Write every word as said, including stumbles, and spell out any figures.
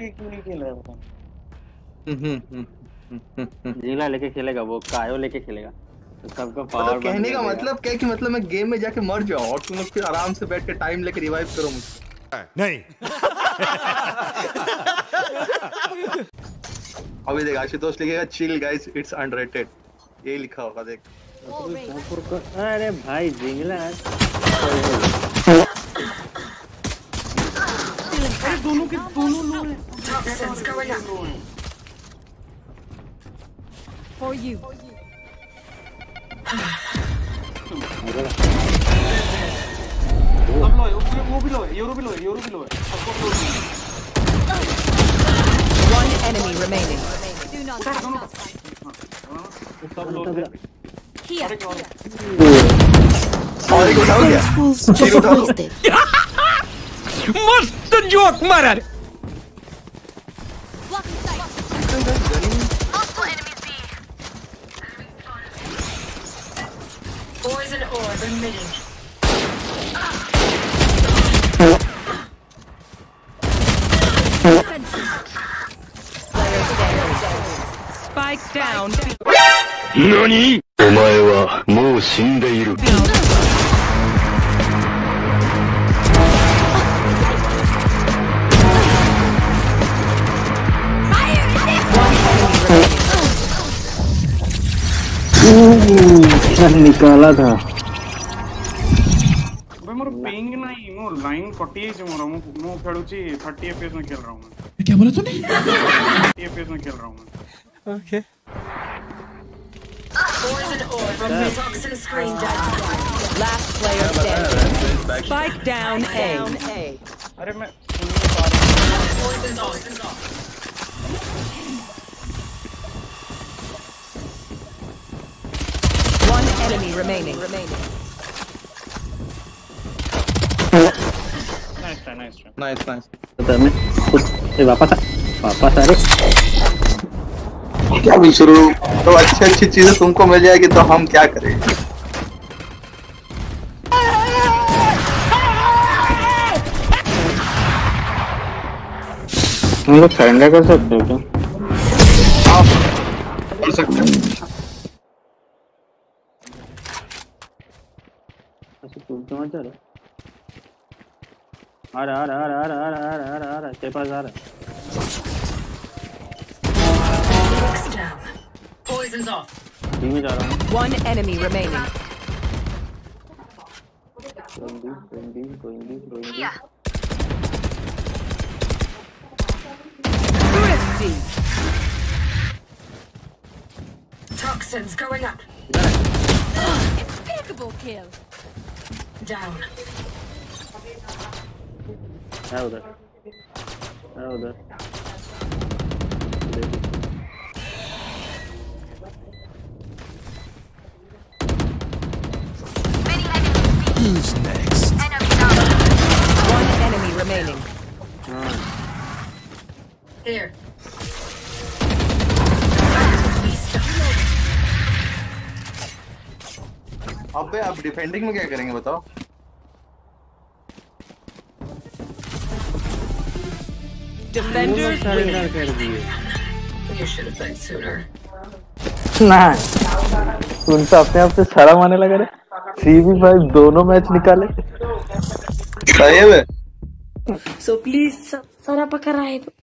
क्यों नहीं खेल रहा है? जिंगला लेके खेलेगा, वो कायो लेके खेलेगा। तो सबका पावर मतलब कहने का मतलब क्या है कि मतलब मैं गेम में जाके मर जाऊं और तुम लोग फिर आराम से बैठ के टाइम लेके रिवाइव करो मुझको। नहीं। अभी देख आशुतोष लिखेगा चिल गाइस इट्स अनरेटेड, ये लिखा होगा देख। अरे भाई जिंगला अरे दोनों के दोनों लो हैं। For you. सब लो है, वो भी लो है, यूरो भी लो है, यूरो भी लो है। सबको लो है। One enemy remaining. Do not. सब लो है। Here. और एक उठाओ क्या? तीन उठाओ। मस्त जोक मारा। Poison orb emitting. Spike down. Nani? お前はもう死んでいる。 निकाला था भाई मोर पिंग नहीं, मोर लाइन कटी है मोर मु मु खेलुची थर्टी एफपीएस में खेल रहा हूं मैं। क्या बोला तूने? थर्टी एफपीएस में खेल रहा हूं मैं। Okay. Last player standing. Spike down A. अरे मैं One enemy remaining. Nice try, nice try. Nice nice. वापस वापस अरे क्या भी शुरू तो अच्छी अच्छी चीजें तुमको मिल जाएगी तो हम क्या करें? हम लोग सरेंडर कर सकते हो क्या? हाँ कर सकते हैं। ऐसे तू क्यों मत जा रहा? आ रहा आ रहा आ रहा आ रहा आ रहा आ रहा आ रहा तेरे पास आ रहा। Poison's off. टीम में जा रहा हूँ। One enemy remaining. गोइंगी गोइंगी गोइंगी गोइंगी। Thrifty. Toxins going up. Impeccable kill. Down. है उधर है उधर। Who's next? One enemy remaining. Here. अबे आप डिफेंडिंग में क्या करेंगे बताओ? Defenders surrender win. कर दिए। You should have been sooner. ना तुम तो अपने आप से शर्म आने लगा रे। सी बी फाइव दोनों मैच निकाले। सही है बे। So please, Sarah Pakarai.